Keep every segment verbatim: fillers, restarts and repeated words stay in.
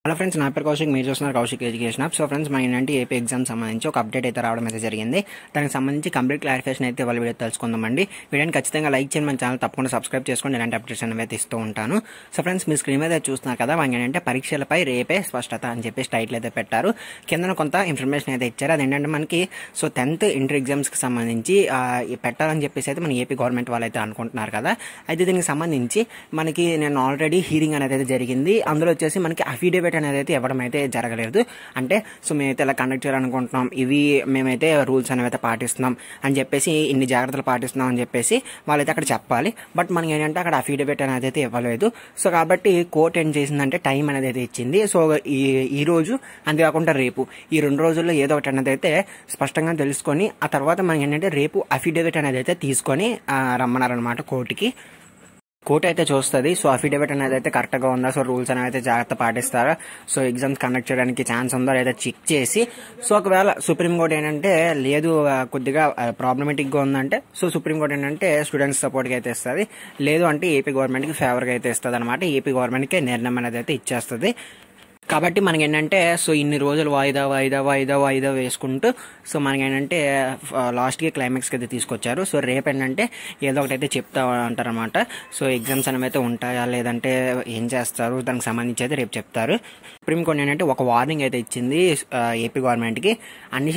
Hello friends, నా పేరు కౌశిక్. మీరు చూస్తున్నారు Kaushik education hub. So friends, మన ఏంటంటే ఏపీ ఎగ్జామ్ సంబంధించి ఒక అప్డేట్ అయితే రావడం అయితే జరిగింది. దానికి సంబంధించి కంప్లీట్ క్లారిఫికేషన్ అయితే వాళ్ళ వీడియో తెలుసుకుందామండి. వీడియోని ఖచ్చితంగా లైక్ చేయండి, మన ఛానల్ తప్పకుండా సబ్స్క్రైబ్ చేసుకోండి. ఇలాంటి అప్డేట్స్ అనేవి అయితే ఇస్తూ ఉంటాను. సో ఫ్రెండ్స్, మీ స్క్రీన్ మీద చూస్తున్నారు కదా, మనకి ఏంటంటే పరీక్షలపై రేపే స్పష్టత అని చెప్పేసి టైటిల్ అయితే పెట్టారు. కింద కొంత ఇన్ఫర్మేషన్ అయితే ఇచ్చారు. అదేంటంటే మనకి సో టెన్త్ ఇంటర్ ఎగ్జామ్స్కి సంబంధించి పెట్టాలని చెప్పేసి అయితే మన ఏపీ గవర్నమెంట్ వాళ్ళు అయితే అనుకుంటున్నారు కదా. అయితే దీనికి సంబంధించి మనకి నేను ఆల్రెడీ హీరింగ్ అనేది అయితే జరిగింది. అందులో వచ్చేసి మనకి అఫిడేవిట్ అనేది అయితే ఇవ్వడం అయితే జరగలేదు. అంటే సో మేమైతే ఇలా కండక్ట్ చేయాలనుకుంటున్నాం, ఇవి మేమైతే రూల్స్ అనేవి అయితే పాటిస్తున్నాం అని చెప్పేసి, ఇన్ని జాగ్రత్తలు పాటిస్తున్నాం అని చెప్పేసి వాళ్ళైతే అక్కడ చెప్పాలి. బట్ మనకి ఏంటంటే అక్కడ అఫిడేవిట్ అనేది అయితే ఇవ్వలేదు. సో కాబట్టి కోర్ట్ ఏం చేసిందంటే టైం అనేది అయితే ఇచ్చింది. సో ఈ ఈ రోజు అంతేకాకుండా రేపు, ఈ రెండు రోజుల్లో ఏదో ఒకటి అనేది అయితే స్పష్టంగా తెలుసుకొని ఆ తర్వాత మనకి ఏంటంటే రేపు అఫిడేవిట్ అనేది అయితే తీసుకొని రమ్మన్నారనమాట కోర్టుకి. కోర్టు అయితే చూస్తుంది. సో అఫిడేవిట్ అనేది అయితే కరెక్ట్గా ఉందా, సో రూల్స్ అనేవి అయితే జాగ్రత్త పాటిస్తారా, సో ఎగ్జామ్స్ కండక్ట్ చేయడానికి ఛాన్స్ ఉందా లేదా చెక్ చేసి, సో ఒకవేళ సుప్రీంకోర్టు ఏంటంటే లేదు కొద్దిగా ప్రాబ్లమేటిక్గా ఉందంటే, సో సుప్రీంకోర్టు ఏంటంటే స్టూడెంట్స్ సపోర్ట్గా అయితే ఇస్తుంది. లేదు అంటే ఏపీ గవర్నమెంట్కి ఫేవర్గా అయితే ఇస్తుంది అనమాట. ఏపీ గవర్నమెంట్కి నిర్ణయం అనేది అయితే ఇచ్చేస్తుంది. కాబట్టి మనకి ఏంటంటే సో ఇన్ని రోజులు వాయిదా వాయిదా వాయిదా వాయిదా వేసుకుంటూ సో మనకి ఏంటంటే లాస్ట్కి క్లైమాక్స్కి అయితే తీసుకొచ్చారు. సో రేపు ఏంటంటే ఏదో ఒకటి అయితే చెప్తా అంటారనమాట. సో ఎగ్జామ్స్ అనేవి అయితే ఉంటాయా లేదంటే ఏం చేస్తారు దానికి సంబంధించి అయితే రేపు చెప్తారు. సుప్రీంకోర్టు ఏంటంటే ఒక వార్నింగ్ అయితే ఇచ్చింది ఏపీ గవర్నమెంట్కి. అన్ని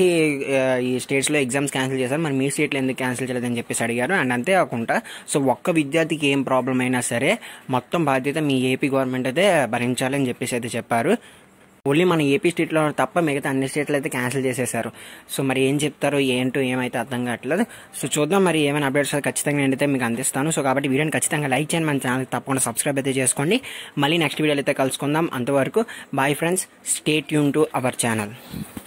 ఈ స్టేట్స్లో ఎగ్జామ్స్ క్యాన్సిల్ చేశారు, మరి మీ స్టేట్లో ఎందుకు క్యాన్సిల్ చేయలేదని చెప్పేసి అడిగారు. అండ్ అంతేకాకుండా సో ఒక్క విద్యార్థికి ఏం ప్రాబ్లం అయినా సరే మొత్తం బాధ్యత మీ ఏపీ గవర్నమెంట్ అయితే భరించాలని చెప్పేసి అయితే చెప్పారు. ఓన్లీ మన ఏపీ స్టేట్లో తప్ప మిగతా అన్ని స్టేట్లు అయితే క్యాన్సిల్ చేసేసారు. సో మరి ఏం చెప్తారో ఏంటో ఏమైతే అర్థం కావట్లేదు. సో చూద్దాం, మరి ఏమైనా అప్డేట్స్ ఖచ్చితంగా నేనైతే మీకు అందిస్తాను. సో కాబట్టి వీడియోని ఖచ్చితంగా లైక్ చేయండి, మన ఛానల్ తప్పకుండా సబ్స్క్రైబ్ అయితే చేసుకోండి. మళ్ళీ నెక్స్ట్ వీడియోలో అయితే కలుసుకుందాం. అంతవరకు bye friends, stay tune to our channel.